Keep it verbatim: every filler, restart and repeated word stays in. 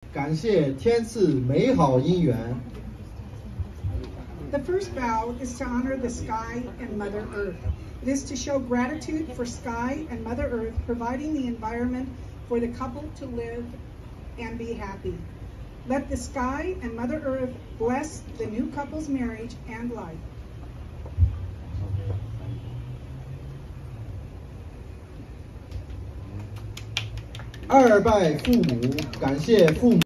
感谢天赐美好姻缘。 The first vow is to honor the sky and Mother Earth. It is to show gratitude for sky and Mother Earth providing the environment for the couple to live and be happy. Let the sky and Mother Earth bless the new couple's marriage and life. 二拜父母，感谢父母。